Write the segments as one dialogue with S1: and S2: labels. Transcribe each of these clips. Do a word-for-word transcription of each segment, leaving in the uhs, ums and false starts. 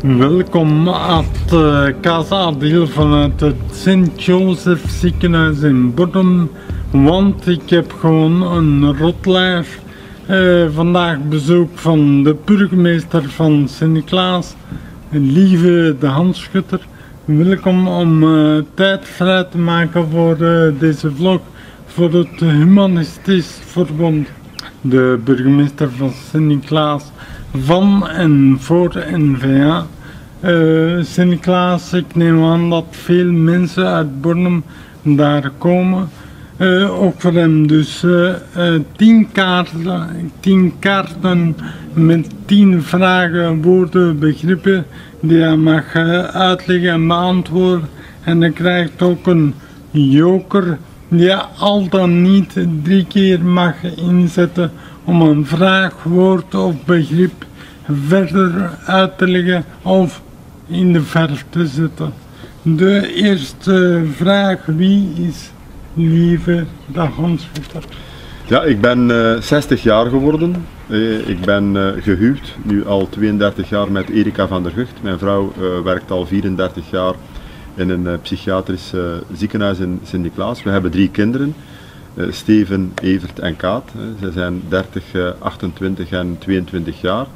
S1: Welkom aan het Casa-deel vanuit het Sint-Joseph ziekenhuis in Bodem, want ik heb gewoon een rotlijf. Uh, vandaag bezoek van de burgemeester van Sint-Niklaas, Lieve de Hanschutter. Welkom om uh, tijd vrij te maken voor uh, deze vlog voor het Humanistisch Verbond. De burgemeester van Sint-Niklaas van en voor N V A. Uh, Sint-Niklaas, ik neem aan dat veel mensen uit Bornem daar komen. Uh, ook voor hem dus uh, uh, tien kaarten, tien kaarten met tien vragen, woorden, begrippen die hij mag uh, uitleggen en beantwoorden. En hij krijgt ook een joker die hij al dan niet drie keer mag inzetten om een vraag, woord of begrip verder uit te leggen of in de verf te zetten. De eerste vraag: wie is Lieve de Hanschutter?
S2: Ja, ik ben uh, zestig jaar geworden. Uh, ik ben uh, gehuwd, nu al tweeëndertig jaar met Erika van der Gucht. Mijn vrouw uh, werkt al vierendertig jaar in een uh, psychiatrisch uh, ziekenhuis in Sint-Niklaas. We hebben drie kinderen, uh, Steven, Evert en Kaat. Uh, zij zijn dertig, uh, achtentwintig en tweeëntwintig jaar.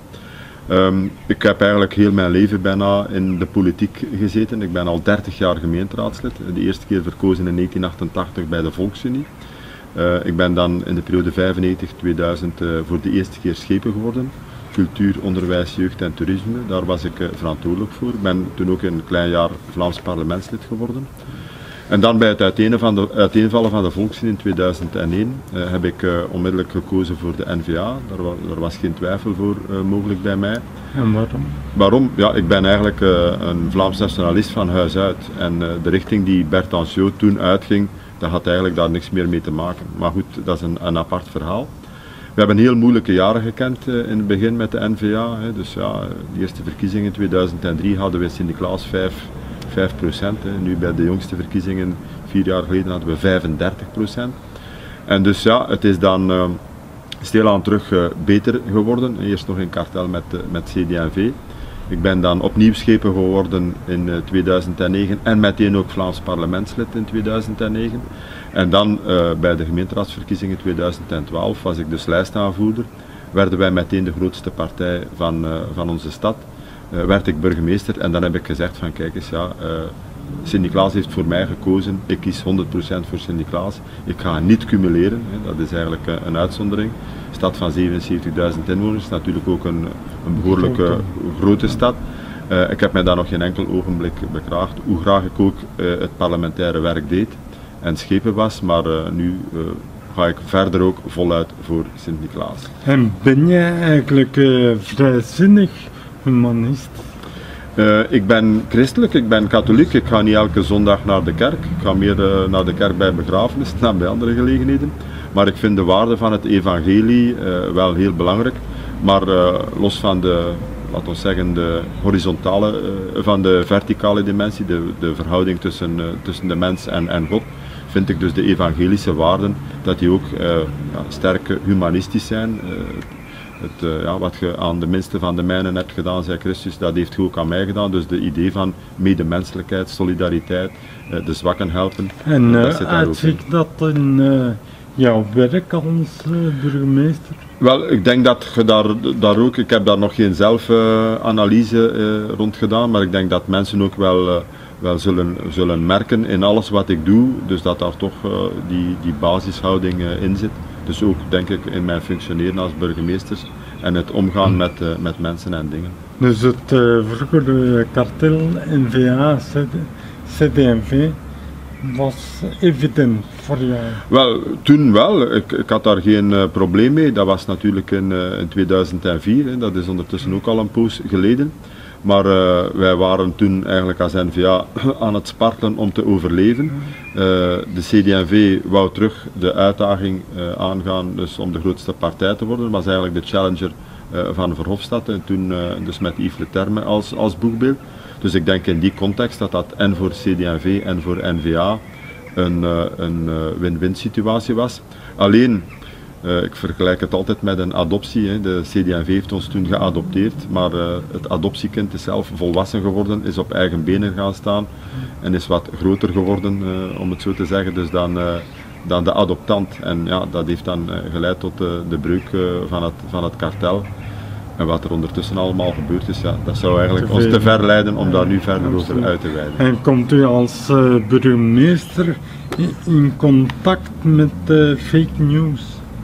S2: Um, ik heb eigenlijk heel mijn leven bijna in de politiek gezeten. Ik ben al dertig jaar gemeenteraadslid. De eerste keer verkozen in negentien achtentachtig bij de Volksunie. Uh, ik ben dan in de periode vijfennegentig tot tweeduizend uh, voor de eerste keer schepen geworden. Cultuur, onderwijs, jeugd en toerisme. Daar was ik uh, verantwoordelijk voor. Ik ben toen ook een klein jaar Vlaams parlementslid geworden. En dan bij het uiteenvallen van de Volksunie in tweeduizend één uh, heb ik uh, onmiddellijk gekozen voor de N V A. Daar was, daar was geen twijfel voor uh, mogelijk bij mij.
S1: En waarom?
S2: Waarom? Ja, ik ben eigenlijk uh, een Vlaams nationalist van huis uit. En uh, de richting die Bert Anciaux toen uitging, dat had eigenlijk daar niks meer mee te maken. Maar goed, dat is een, een apart verhaal. We hebben heel moeilijke jaren gekend uh, in het begin met de N V A. Hè. Dus ja, de eerste verkiezingen in tweeduizend drie hadden we in Sint-Niklaas vijf procent. Hè. Nu bij de jongste verkiezingen, vier jaar geleden, hadden we vijfendertig procent. En dus ja, het is dan uh, stilaan terug uh, beter geworden. Eerst nog in kartel met, uh, met C D en V. Ik ben dan opnieuw schepen geworden in uh, tweeduizend negen en meteen ook Vlaams parlementslid in tweeduizend negen. En dan uh, bij de gemeenteraadsverkiezingen in tweeduizend twaalf was ik dus lijstaanvoerder. Werden wij meteen de grootste partij van, uh, van onze stad. Uh, werd ik burgemeester en dan heb ik gezegd van kijk eens, ja, uh, Sint-Niklaas heeft voor mij gekozen, ik kies honderd procent voor Sint-Niklaas. Ik ga niet cumuleren, hè, dat is eigenlijk uh, een uitzondering. Een stad van zevenenzeventigduizend inwoners, natuurlijk ook een, een behoorlijk uh, grote stad. Uh, ik heb mij daar nog geen enkel ogenblik beklaagd, hoe graag ik ook uh, het parlementaire werk deed en schepen was, maar uh, nu uh, ga ik verder ook voluit voor Sint-Niklaas.
S1: En ben jij eigenlijk uh, vrijzinnig humanist?
S2: Uh, ik ben christelijk, ik ben katholiek, ik ga niet elke zondag naar de kerk. Ik ga meer uh, naar de kerk bij begrafenissen dan bij andere gelegenheden. Maar ik vind de waarde van het evangelie uh, wel heel belangrijk. Maar uh, los van de, laten we zeggen, de horizontale, uh, van de verticale dimensie, de, de verhouding tussen, uh, tussen de mens en, en God, vind ik dus de evangelische waarden, dat die ook uh, ja, sterk humanistisch zijn. Uh, Het, uh, ja, wat je aan de minste van de mijnen hebt gedaan, zei Christus, dat heeft je ook aan mij gedaan. Dus de idee van medemenselijkheid, solidariteit, uh, de zwakken helpen.
S1: En uh, uitzicht dat in uh, jouw werk als uh, burgemeester?
S2: Wel, ik denk dat je daar, daar ook, ik heb daar nog geen zelfanalyse uh, uh, rond gedaan, maar ik denk dat mensen ook wel, uh, wel zullen, zullen merken in alles wat ik doe, dus dat daar toch uh, die, die basishouding uh, in zit. Dus ook denk ik in mijn functioneren als burgemeester en het omgaan met, uh, met mensen en dingen.
S1: Dus het uh, vroegere kartel N V A, C D en V was evident voor jou?
S2: Wel, toen wel. Ik, ik had daar geen uh, probleem mee. Dat was natuurlijk in, uh, in tweeduizend vier, hè. Dat is ondertussen ook al een poos geleden. Maar uh, wij waren toen eigenlijk als N V A aan het spartelen om te overleven. Uh, de C D en V wou terug de uitdaging uh, aangaan dus om de grootste partij te worden. Dat was eigenlijk de challenger uh, van Verhofstadt en toen uh, dus met Yves Leterme als, als boegbeeld. Dus ik denk in die context dat dat en voor C D en V en voor N V A een, uh, een uh, win-win situatie was. Alleen Uh, ik vergelijk het altijd met een adoptie. Hè. De C D en V heeft ons toen geadopteerd, maar uh, het adoptiekind is zelf volwassen geworden, is op eigen benen gaan staan en is wat groter geworden, uh, om het zo te zeggen, dus dan, uh, dan de adoptant. En ja, dat heeft dan uh, geleid tot uh, de breuk uh, van, het, van het kartel. En wat er ondertussen allemaal gebeurd is, ja, dat zou eigenlijk ons te ver leiden om daar nu verder over uit te wijden.
S1: En komt u als uh, burgemeester in contact met uh, fake news?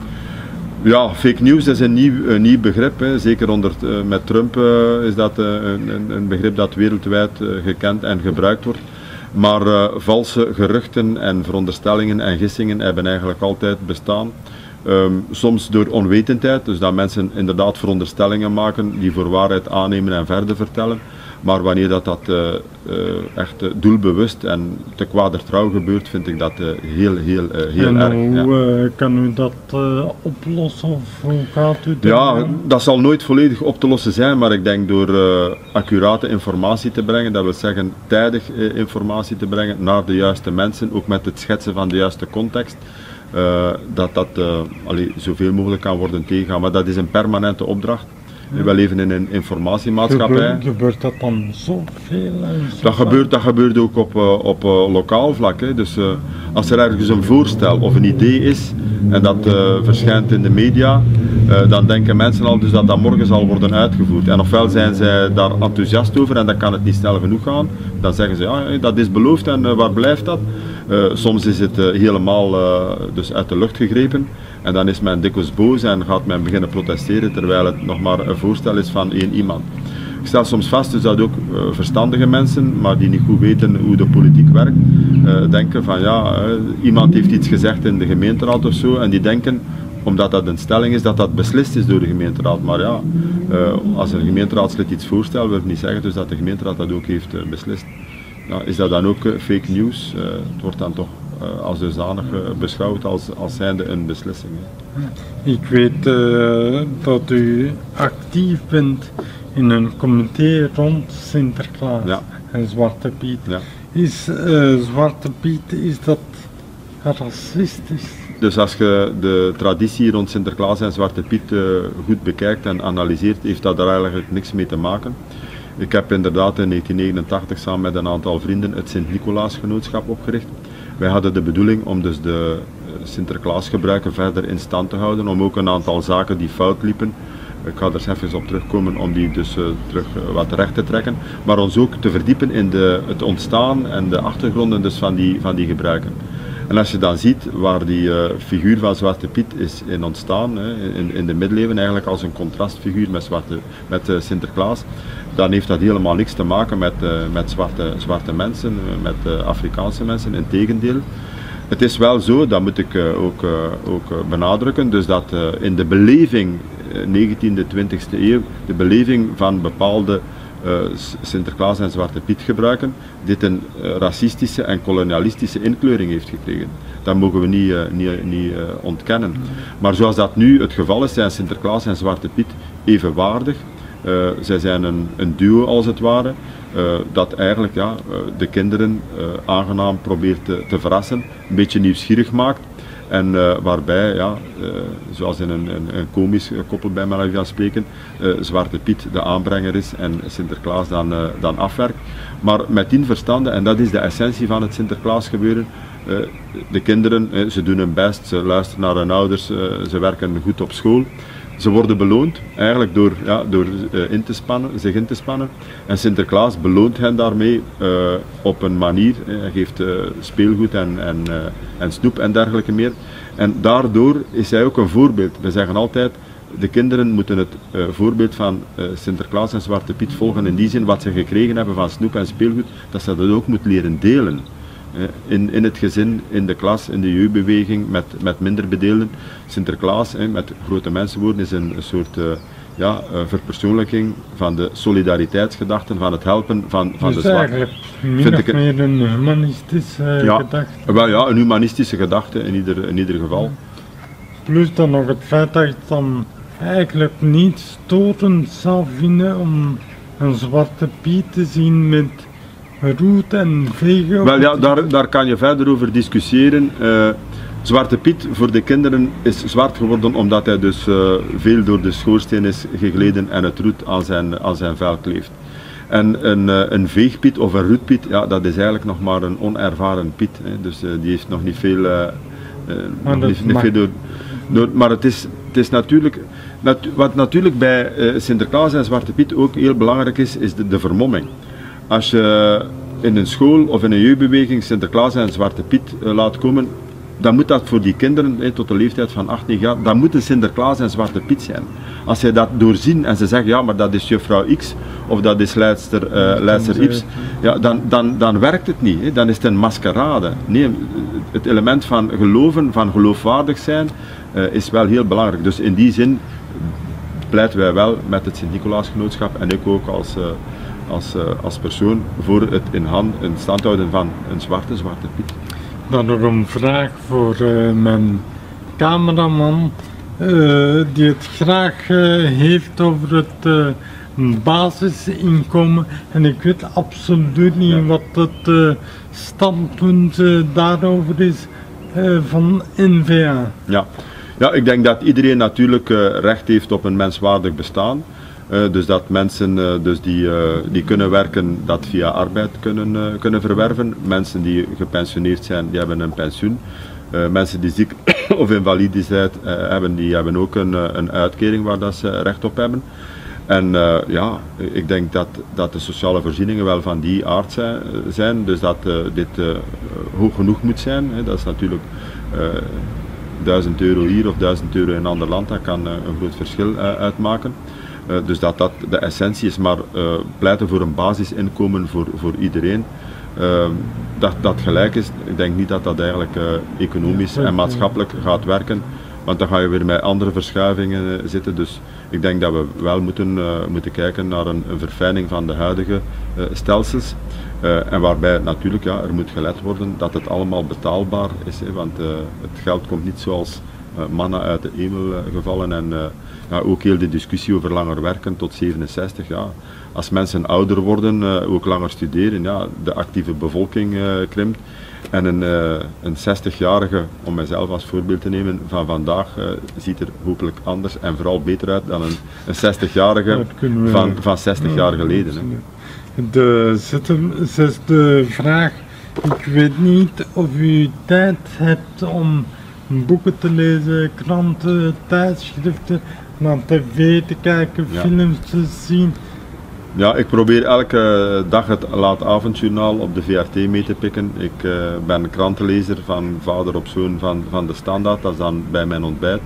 S2: Ja, fake news is een nieuw, een nieuw begrip. Hè. Zeker onder, uh, met Trump uh, is dat uh, een, een begrip dat wereldwijd uh, gekend en gebruikt wordt. Maar uh, valse geruchten en veronderstellingen en gissingen hebben eigenlijk altijd bestaan. Um, soms door onwetendheid, dus dat mensen inderdaad veronderstellingen maken die voor waarheid aannemen en verder vertellen. Maar wanneer dat, dat uh, uh, echt uh, doelbewust en te kwadertrouw gebeurt, vind ik dat uh, heel, heel, uh, heel
S1: en
S2: erg.
S1: hoe
S2: ja.
S1: uh, kan u dat uh, oplossen of hoe gaat u dat
S2: Ja,
S1: doen?
S2: dat zal nooit volledig op te lossen zijn, maar ik denk door uh, accurate informatie te brengen, dat wil zeggen tijdig uh, informatie te brengen naar de juiste mensen, ook met het schetsen van de juiste context. Uh, dat dat uh, allee, zoveel mogelijk kan worden tegengegaan, maar dat is een permanente opdracht. Ja. We leven in een informatiemaatschappij.
S1: Gebeurt, gebeurt dat dan zoveel? Zo
S2: dat, gebeurt, dat gebeurt ook op, uh, op uh, lokaal vlak. Hè. Dus uh, als er ergens een voorstel of een idee is en dat uh, verschijnt in de media, uh, dan denken mensen al dus dat dat morgen zal worden uitgevoerd. En ofwel zijn zij daar enthousiast over en dan kan het niet snel genoeg gaan. Dan zeggen ze, ja, dat is beloofd en uh, waar blijft dat? Uh, soms is het uh, helemaal uh, dus uit de lucht gegrepen en dan is men dikwijls boos en gaat men beginnen protesteren terwijl het nog maar een voorstel is van één iemand. Ik stel soms vast dus dat ook uh, verstandige mensen, maar die niet goed weten hoe de politiek werkt, uh, denken van ja, uh, iemand heeft iets gezegd in de gemeenteraad of zo en die denken, omdat dat een stelling is, dat dat beslist is door de gemeenteraad. Maar ja, uh, als een gemeenteraadslid iets voorstelt, wil het niet zeggen dus dat de gemeenteraad dat ook heeft uh, beslist. Nou, is dat dan ook uh, fake news? Uh, het wordt dan toch uh, als dusdanig uh, beschouwd als, als zijnde een beslissing. Hè.
S1: Ik weet uh, dat u actief bent in een comité rond Sinterklaas
S2: ja.
S1: en Zwarte Piet.
S2: Ja.
S1: Is uh, Zwarte Piet, is dat racistisch?
S2: Dus als je de traditie rond Sinterklaas en Zwarte Piet uh, goed bekijkt en analyseert, heeft dat daar eigenlijk niks mee te maken. Ik heb inderdaad in negentien negenentachtig samen met een aantal vrienden het Sint-Nicolaasgenootschap opgericht. Wij hadden de bedoeling om dus de Sinterklaasgebruiken verder in stand te houden, om ook een aantal zaken die fout liepen, ik ga er even op terugkomen, om die dus uh, terug uh, wat recht te trekken, maar ons ook te verdiepen in de, het ontstaan en de achtergronden dus van, die, van die gebruiken. En als je dan ziet waar die uh, figuur van Zwarte Piet is in ontstaan, hè, in, in de middeleeuwen eigenlijk als een contrastfiguur met, zwarte, met uh, Sinterklaas, dan heeft dat helemaal niks te maken met, uh, met zwarte, zwarte mensen, uh, met uh, Afrikaanse mensen, integendeel. Het is wel zo, dat moet ik uh, ook, uh, ook uh, benadrukken, dus dat uh, in de beleving, uh, negentiende, twintigste eeuw, de beleving van bepaalde uh, Sinterklaas en Zwarte Piet gebruiken, dit een uh, racistische en kolonialistische inkleuring heeft gekregen. Dat mogen we niet, uh, niet, niet uh, ontkennen. Maar zoals dat nu het geval is, zijn Sinterklaas en Zwarte Piet evenwaardig. Uh, zij zijn een, een duo als het ware, uh, dat eigenlijk ja, uh, de kinderen uh, aangenaam probeert te, te verrassen, een beetje nieuwsgierig maakt en uh, waarbij, ja, uh, zoals in een, een, een komisch koppel bij mij van spreken, uh, Zwarte Piet de aanbrenger is en Sinterklaas dan, uh, dan afwerkt. Maar met die verstande, en dat is de essentie van het Sinterklaas gebeuren, uh, de kinderen, uh, ze doen hun best, ze luisteren naar hun ouders, uh, ze werken goed op school. Ze worden beloond eigenlijk door, ja, door uh, in te spannen, zich in te spannen. En Sinterklaas beloont hen daarmee uh, op een manier. Hij geeft uh, speelgoed en, en, uh, en snoep en dergelijke meer. En daardoor is hij ook een voorbeeld. We zeggen altijd, de kinderen moeten het uh, voorbeeld van uh, Sinterklaas en Zwarte Piet volgen. In die zin, wat ze gekregen hebben van snoep en speelgoed, dat ze dat ook moeten leren delen. In, in het gezin, in de klas, in de jeugdbeweging, met, met minder bedeelden. Sinterklaas, hè, met grote mensenwoorden, is een, een soort uh, ja, uh, verpersoonlijking van de solidariteitsgedachten, van het helpen van, van
S1: dus
S2: de zwakken.
S1: eigenlijk min of meer een humanistische
S2: ja,
S1: gedachte.
S2: Wel ja, een humanistische gedachte in ieder, in ieder geval.
S1: Plus dan nog het feit dat je het dan eigenlijk niet storend zou vinden om een Zwarte Piet te zien met roet en vegen.
S2: Wel ja, daar, daar kan je verder over discussiëren. Uh, Zwarte Piet voor de kinderen is zwart geworden omdat hij dus uh, veel door de schoorsteen is gegleden en het roet aan zijn, aan zijn vel kleeft. En een, uh, een veegpiet of een roetpiet, ja, dat is eigenlijk nog maar een onervaren piet. Hè. Dus uh, die heeft nog niet veel, uh, uh, nog niet, niet veel door, door. Maar het is, het is natuurlijk, natu wat natuurlijk bij uh, Sinterklaas en Zwarte Piet ook heel belangrijk is, is de, de vermomming. Als je in een school of in een jeugdbeweging Sinterklaas en Zwarte Piet uh, laat komen, dan moet dat voor die kinderen he, tot de leeftijd van acht, negen jaar, dan moeten Sinterklaas en Zwarte Piet zijn. Als zij dat doorzien en ze zeggen, ja, maar dat is juffrouw X of dat is leidster, uh, leidster Y, ja, dan, dan, dan werkt het niet. He. Dan is het een maskerade. Nee, het element van geloven, van geloofwaardig zijn, uh, is wel heel belangrijk. Dus in die zin pleiten wij wel met het Sint-Nicolaasgenootschap en ik ook als, uh, als, uh, als persoon voor het in, hand, in stand houden van een zwarte Zwarte Piet.
S1: Dan nog een vraag voor uh, mijn cameraman, uh, die het graag uh, heeft over het uh, basisinkomen. En ik weet absoluut niet ja. wat het uh, standpunt uh, daarover is uh, van N V A.
S2: Ja. ja, ik denk dat iedereen natuurlijk uh, recht heeft op een menswaardig bestaan. Uh, dus dat mensen uh, dus die, uh, die kunnen werken, dat via arbeid kunnen, uh, kunnen verwerven. Mensen die gepensioneerd zijn, die hebben een pensioen. Uh, mensen die ziek of invalide zijn, uh, hebben, die hebben ook een, uh, een uitkering waar dat ze recht op hebben. En uh, ja, ik denk dat, dat de sociale voorzieningen wel van die aard zijn, zijn dus dat uh, dit uh, hoog genoeg moet zijn. Hè. Dat is natuurlijk uh, duizend euro hier of duizend euro in een ander land, dat kan uh, een groot verschil uh, uitmaken. Uh, dus dat dat de essentie is, maar uh, pleiten voor een basisinkomen voor, voor iedereen, uh, dat dat gelijk is. Ik denk niet dat dat eigenlijk uh, economisch en maatschappelijk gaat werken, want dan ga je weer met andere verschuivingen uh, zitten. Dus ik denk dat we wel moeten, uh, moeten kijken naar een, een verfijning van de huidige uh, stelsels. Uh, en waarbij natuurlijk ja, er moet gelet worden dat het allemaal betaalbaar is, hè, want uh, het geld komt niet zoals uh, manna uit de hemel uh, gevallen. En, uh, Ja, ook heel de discussie over langer werken tot zevenenzestig. Ja. Als mensen ouder worden, uh, ook langer studeren, ja, de actieve bevolking uh, krimpt. En een, uh, een zestigjarige, om mijzelf als voorbeeld te nemen, van vandaag uh, ziet er hopelijk anders en vooral beter uit dan een, een zestigjarige we, van, van zestig ja, jaar geleden. Hè.
S1: De zesde vraag. Ik weet niet of u tijd hebt om boeken te lezen, kranten, tijdschriften, naar tv te kijken, ja. films te zien.
S2: Ja, ik probeer elke dag het laatavondjournaal op de V R T mee te pikken. Ik uh, ben krantenlezer van vader op zoon van, van de Standaard, dat is dan bij mijn ontbijt.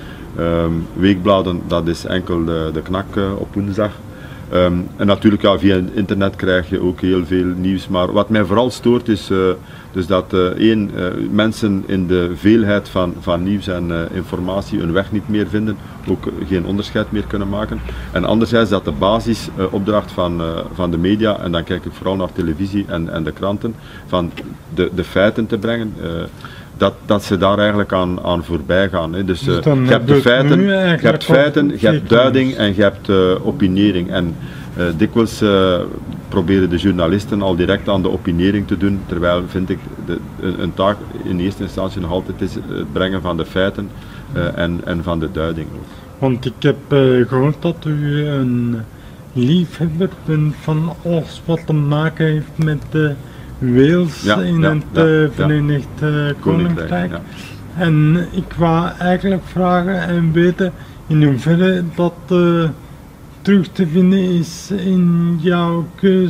S2: Um, weekbladen, dat is enkel de, de knak uh, op woensdag. Um, en natuurlijk ja, via internet krijg je ook heel veel nieuws, maar wat mij vooral stoort is uh, dus dat uh, één, uh, mensen in de veelheid van, van nieuws en uh, informatie hun weg niet meer vinden, ook geen onderscheid meer kunnen maken. En anderzijds dat de basisopdracht uh, van, uh, van de media, en dan kijk ik vooral naar televisie en, en de kranten, van de, de feiten te brengen. Uh, Dat, dat ze daar eigenlijk aan, aan voorbij gaan. Hè. Dus, uh, dus je hebt de feiten, je hebt, feiten, je hebt duiding en je hebt uh, opiniëring. En uh, dikwijls uh, proberen de journalisten al direct aan de opiniëring te doen, terwijl vind ik de, een, een taak in eerste instantie nog altijd is het brengen van de feiten uh, en, en van de duiding.
S1: Want ik heb uh, gehoord dat u een liefhebber bent van alles wat te maken heeft met de uh, Wales ja, in ja, het ja, uh, Verenigd uh, Koninkrijk. Koninkrijk ja. En ik wou eigenlijk vragen en weten in hoeverre dat uh, terug te vinden is in jouw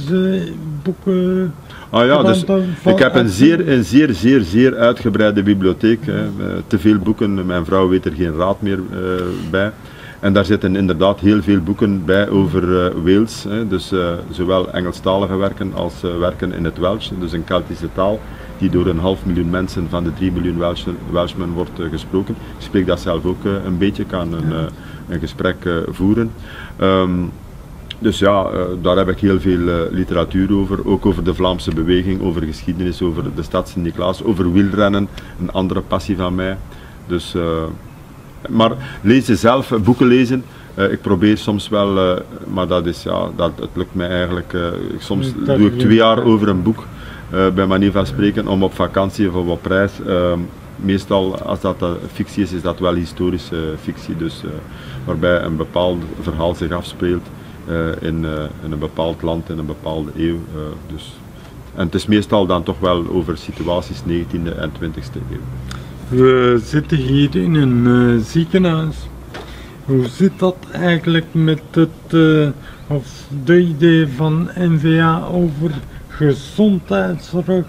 S1: keuzeboeken.
S2: Ah ja, dus ik heb een zeer, een zeer, zeer, zeer uitgebreide bibliotheek. Hè. Te veel boeken, mijn vrouw weet er geen raad meer uh, bij. En daar zitten inderdaad heel veel boeken bij over uh, Wales, hè. Dus uh, zowel Engelstalige werken als uh, werken in het Welsh, dus een Keltische taal die door een half miljoen mensen van de drie miljoen Welshmen, Welshmen wordt uh, gesproken. Ik spreek dat zelf ook uh, een beetje, kan een, uh, een gesprek uh, voeren. Um, dus ja, uh, daar heb ik heel veel uh, literatuur over, ook over de Vlaamse beweging, over geschiedenis, over de stad Sint-Niklaas, over wielrennen, een andere passie van mij. Dus... Uh, Maar lezen zelf, boeken lezen, uh, ik probeer soms wel, uh, maar dat is, ja, dat, het lukt mij eigenlijk, uh, soms dat doe ik twee jaar over een boek, uh, bij manier van spreken, om op vakantie of op reis uh, meestal als dat uh, fictie is, is dat wel historische uh, fictie, dus uh, waarbij een bepaald verhaal zich afspeelt uh, in, uh, in een bepaald land, in een bepaalde eeuw. Uh, dus. En het is meestal dan toch wel over situaties negentiende en twintigste eeuw.
S1: We zitten hier in een uh, ziekenhuis. Hoe zit dat eigenlijk met het, uh, of de idee van N V A over gezondheidszorg?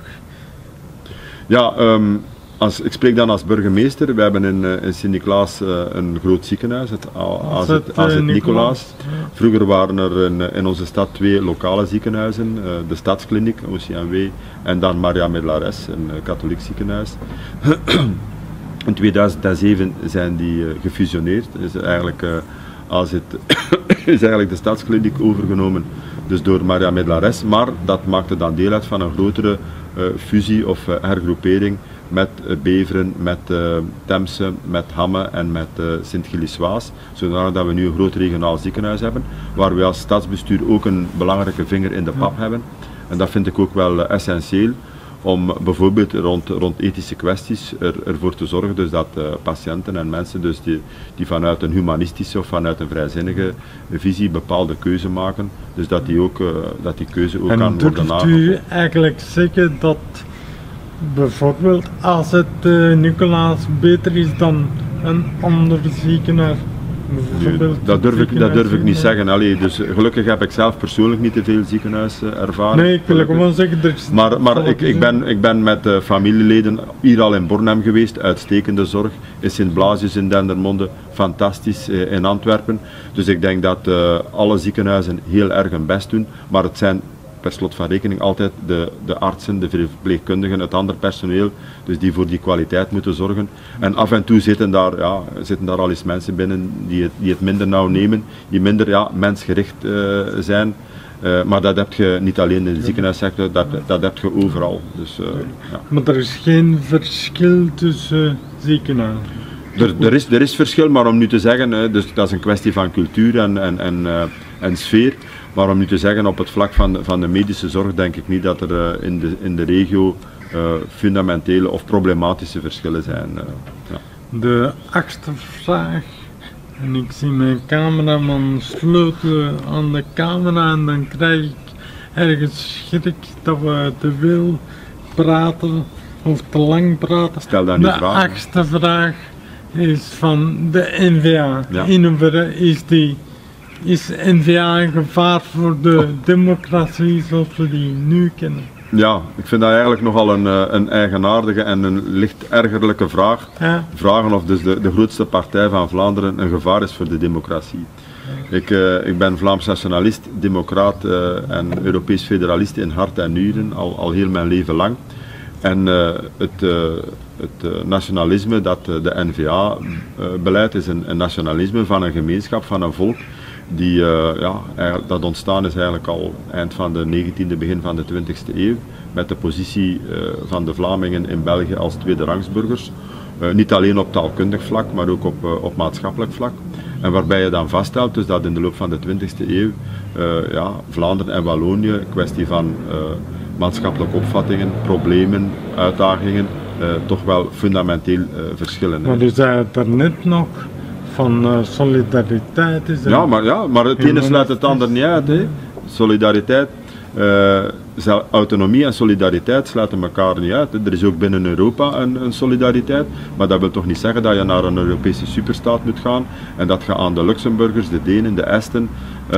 S2: Ja, um, als, ik spreek dan als burgemeester. We hebben in, uh, in Sint-Niklaas uh, een groot ziekenhuis, het A Z uh, Nicolaas. Ja. Vroeger waren er in, in onze stad twee lokale ziekenhuizen, uh, de Stadskliniek, O C M W, en dan Maria Medlares, een uh, katholiek ziekenhuis. In tweeduizend zeven zijn die uh, gefusioneerd. Is eigenlijk, uh, als het is eigenlijk de Stadskliniek overgenomen, dus door Maria Medlares, maar dat maakte dan deel uit van een grotere uh, fusie of uh, hergroepering met uh, Beveren, met uh, Temse, met Hamme en met uh, Sint-Gilles-Waas, zodat we nu een groot regionaal ziekenhuis hebben, waar we als stadsbestuur ook een belangrijke vinger in de pap ja. hebben. En dat vind ik ook wel uh, essentieel, om bijvoorbeeld rond, rond ethische kwesties er, ervoor te zorgen dus dat uh, patiënten en mensen dus die, die vanuit een humanistische of vanuit een vrijzinnige visie bepaalde keuze maken, dus dat die, ook, uh, dat die keuze ook en kan worden nagevuld.
S1: En durft u eigenlijk zeggen dat bijvoorbeeld als het uh, Nicolaas beter is dan een ander ziekenhuis?
S2: Nee, dat durf ik, dat durf ik niet zeggen. Allee, dus gelukkig heb ik zelf persoonlijk niet te veel ziekenhuiservaring.
S1: Nee, ik wil gelukkig. gewoon zeggen dat is
S2: Maar, maar ik, ik, ben, ik ben met uh, familieleden hier al in Bornem geweest, uitstekende zorg. In Sint-Blasius in Dendermonde, fantastisch uh, in Antwerpen. Dus ik denk dat uh, alle ziekenhuizen heel erg hun best doen, maar het zijn per slot van rekening altijd de, de artsen, de verpleegkundigen, het ander personeel, dus die voor die kwaliteit moeten zorgen. En af en toe zitten daar, ja, zitten daar al eens mensen binnen die het, die het minder nauw nemen, die minder ja, mensgericht uh, zijn. Uh, maar dat heb je niet alleen in de ziekenhuissector, dat, dat heb je overal. Dus, uh, ja.
S1: Maar er is geen verschil tussen uh, ziekenhuizen?
S2: Er, er, is, er is verschil, maar om nu te zeggen, uh, dus dat is een kwestie van cultuur en, en, en, uh, en sfeer. Maar om nu te zeggen, op het vlak van de, van de medische zorg denk ik niet dat er uh, in, de, in de regio uh, fundamentele of problematische verschillen zijn. Uh, ja.
S1: De achtste vraag, en ik zie mijn cameraman sleutelen aan de camera en dan krijg ik ergens schrik dat we te veel praten of te lang praten.
S2: Stel dan uw vraag.
S1: De achtste vraag is van de N V A.
S2: Ja.
S1: In hoeverre is die Is N V A een gevaar voor de oh. democratie zoals we die nu kennen?
S2: Ja, ik vind dat eigenlijk nogal een, een eigenaardige en een licht ergerlijke vraag. Ja. Vragen of dus de, de grootste partij van Vlaanderen een gevaar is voor de democratie. Ja. Ik, uh, ik ben Vlaams nationalist, democraat uh, en Europees federalist in hart en nieren, al, al heel mijn leven lang. En uh, het, uh, het uh, nationalisme dat uh, de N V A uh, beleidt is een, een nationalisme van een gemeenschap, van een volk. Die, uh, ja, dat ontstaan is eigenlijk al eind van de negentiende, begin van de twintigste eeuw, met de positie uh, van de Vlamingen in België als tweederangsburgers. Uh, niet alleen op taalkundig vlak, maar ook op, uh, op maatschappelijk vlak. En waarbij je dan vaststelt dus dat in de loop van de twintigste eeuw uh, ja, Vlaanderen en Wallonië, kwestie van uh, maatschappelijke opvattingen, problemen, uitdagingen, uh, toch wel fundamenteel uh, verschillen.
S1: Maar u zei het daarnet nog, van uh, solidariteit is.
S2: Ja, maar, ja, maar het ene sluit het ander niet uit. Hè. Solidariteit, uh, autonomie en solidariteit sluiten elkaar niet uit. Hè. Er is ook binnen Europa een, een solidariteit, maar dat wil toch niet zeggen dat je naar een Europese superstaat moet gaan en dat je aan de Luxemburgers, de Denen, de Esten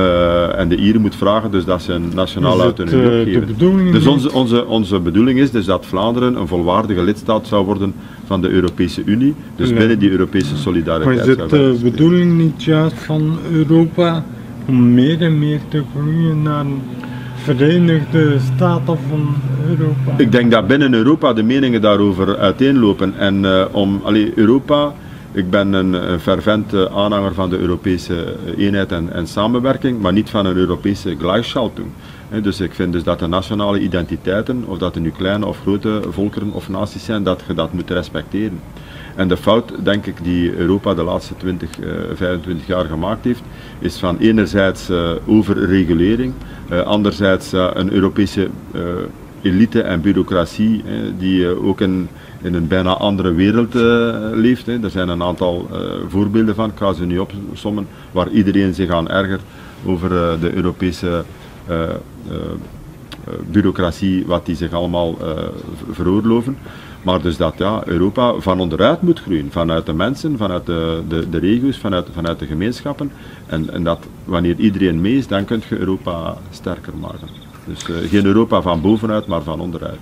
S2: uh, en de Ieren moet vragen, dus dat ze een nationale autonomie
S1: uh,
S2: opgeven. Dus onze, onze, onze bedoeling is dus dat Vlaanderen een volwaardige lidstaat zou worden van de Europese Unie, dus ja. binnen die Europese solidariteit.
S1: Maar is het de uh, bedoeling niet juist van Europa om meer en meer te groeien naar een Verenigde Staten van Europa?
S2: Ik denk dat binnen Europa de meningen daarover uiteenlopen en uh, om allee, Europa, ik ben een, een fervent uh, aanhanger van de Europese eenheid en, en samenwerking, maar niet van een Europese Gleichschaltung. He, dus ik vind dus dat de nationale identiteiten, of dat er nu kleine of grote volkeren of naties zijn, dat je dat moet respecteren. En de fout, denk ik, die Europa de laatste twintig, vijfentwintig jaar gemaakt heeft, is van enerzijds uh, overregulering, uh, anderzijds uh, een Europese uh, elite en bureaucratie hè, die uh, ook in, in een bijna andere wereld uh, leeft. Hè. Er zijn een aantal uh, voorbeelden van, ik ga ze niet opsommen, waar iedereen zich aan ergert over uh, de Europese uh, uh, bureaucratie, wat die zich allemaal uh, veroorloven. Maar dus dat ja, Europa van onderuit moet groeien, vanuit de mensen, vanuit de, de, de regio's, vanuit, vanuit de gemeenschappen. En, en dat wanneer iedereen mee is, dan kun je Europa sterker maken. Dus uh, geen Europa van bovenuit, maar van onderuit.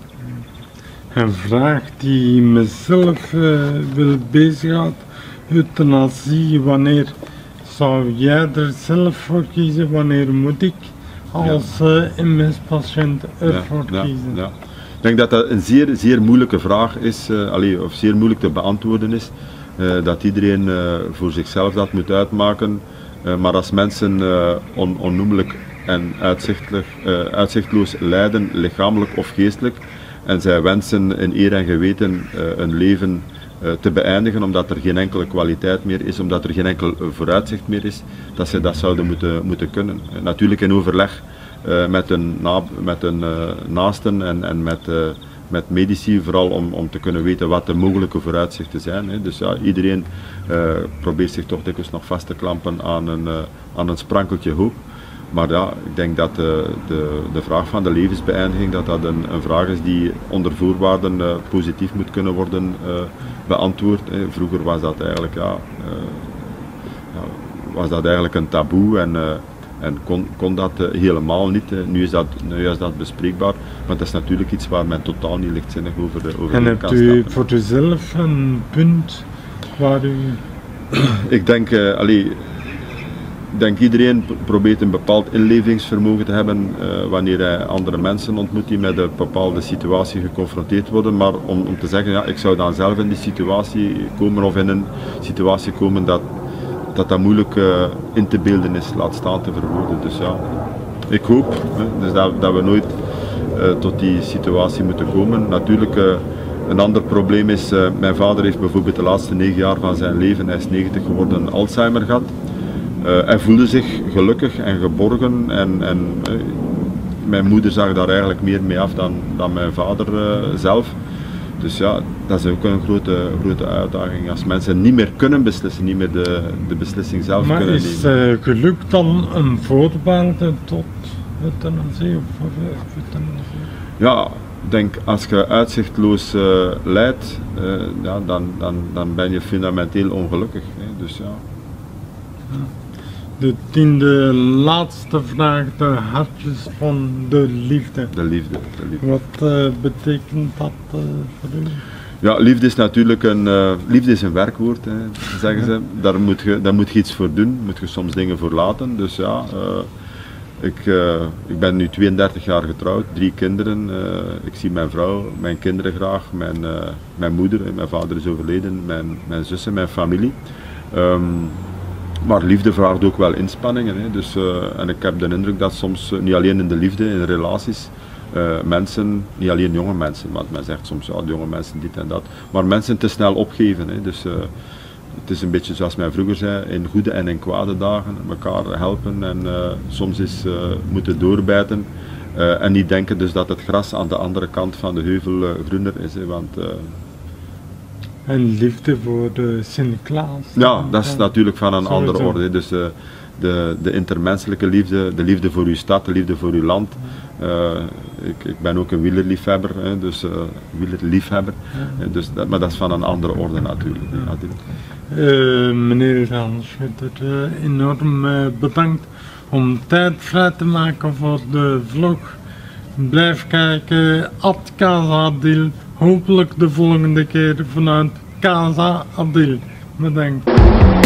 S1: Een vraag die mezelf uh, wil bezighoudt, euthanasie, wanneer zou jij er zelf voor kiezen, wanneer moet ik als uh, M S-patiënt ervoor
S2: ja,
S1: kiezen?
S2: Ja, ja. Ik denk dat dat een zeer, zeer moeilijke vraag is, uh, allee, of zeer moeilijk te beantwoorden is, uh, dat iedereen uh, voor zichzelf dat moet uitmaken, uh, maar als mensen uh, on, onnoemelijk en uitzichtelijk, uh, uitzichtloos lijden, lichamelijk of geestelijk, en zij wensen in eer en geweten uh, een leven uh, te beëindigen omdat er geen enkele kwaliteit meer is, omdat er geen enkel vooruitzicht meer is, dat zij dat zouden moeten, moeten kunnen. Uh, natuurlijk in overleg uh, met hun, na, met hun uh, naasten en, en met, uh, met medici, vooral om, om te kunnen weten wat de mogelijke vooruitzichten zijn. Hè. Dus ja, iedereen uh, probeert zich toch dikwijls nog vast te klampen aan een, uh, aan een sprankeltje hoop. Maar ja, ik denk dat de, de, de vraag van de levensbeëindiging dat dat een, een vraag is die onder voorwaarden uh, positief moet kunnen worden uh, beantwoord. Hè. Vroeger was dat eigenlijk, ja, uh, ja, was dat eigenlijk een taboe en, uh, en kon, kon dat uh, helemaal niet. Hè. Nu, is dat, nu is dat bespreekbaar, maar dat is natuurlijk iets waar men totaal niet lichtzinnig over, over
S1: en
S2: kan
S1: hebt u
S2: stappen.
S1: voor uzelf een punt waar u...
S2: Ik denk, uh, allee, Ik denk iedereen probeert een bepaald inlevingsvermogen te hebben uh, wanneer hij andere mensen ontmoet die met een bepaalde situatie geconfronteerd worden. Maar om, om te zeggen, ja, ik zou dan zelf in die situatie komen of in een situatie komen dat dat, dat moeilijk uh, in te beelden is, laat staan te verwoorden. Dus ja, ik hoop hè, dus dat, dat we nooit uh, tot die situatie moeten komen. Natuurlijk, uh, een ander probleem is, uh, mijn vader heeft bijvoorbeeld de laatste negen jaar van zijn leven, hij is negentig geworden, Alzheimer gehad. Uh, hij voelde zich gelukkig en geborgen en, en uh, mijn moeder zag daar eigenlijk meer mee af dan, dan mijn vader uh, zelf. Dus ja, dat is ook een grote, grote uitdaging. Als mensen niet meer kunnen beslissen, niet meer de, de beslissing zelf
S1: maar
S2: kunnen
S1: is
S2: nemen.
S1: uh, geluk dan een voorwaarde tot euthanasie of voor euthanasie?
S2: Ja, ik denk als je uitzichtloos uh, lijdt, uh, ja, dan, dan, dan ben je fundamenteel ongelukkig. Hè. Dus ja.
S1: De tiende laatste vraag, de hartjes van de liefde.
S2: De liefde. De liefde.
S1: Wat uh, betekent dat uh, voor u?
S2: Ja, liefde is natuurlijk een, uh, liefde is een werkwoord, hè, zeggen ze. Daar moet, je, daar moet je iets voor doen, moet je soms dingen voor laten. Dus ja, uh, ik, uh, ik ben nu tweeëndertig jaar getrouwd, drie kinderen. Uh, ik zie mijn vrouw, mijn kinderen graag, mijn, uh, mijn moeder, mijn vader is overleden, mijn, mijn zussen, mijn familie. Um, Maar liefde vraagt ook wel inspanningen. Hè. Dus, uh, en ik heb de indruk dat soms, uh, niet alleen in de liefde, in relaties, uh, mensen, niet alleen jonge mensen, want men zegt soms, ja, jonge mensen dit en dat, maar mensen te snel opgeven. Hè. Dus uh, het is een beetje zoals men vroeger zei, in goede en in kwade dagen, elkaar helpen en uh, soms is uh, moeten doorbijten. Uh, en niet denken dus dat het gras aan de andere kant van de heuvel uh, groener is. Hè, want, uh,
S1: En liefde voor de Sinterklaas?
S2: Ja, dat is natuurlijk van een
S1: Sowieso.
S2: andere orde. Dus uh, de, de intermenselijke liefde, de liefde voor uw stad, de liefde voor uw land. Uh, ik, ik ben ook een wielerliefhebber, hè, dus uh, wielerliefhebber. Ja. Dus dat, maar dat is van een andere orde natuurlijk. Ja. natuurlijk.
S1: Uh, meneer Jan Schutter, uh, enorm uh, bedankt om tijd vrij te maken voor de vlog. Blijf kijken, at Casa Adil. Hopelijk de volgende keer vanuit Casa Adil. Bedankt.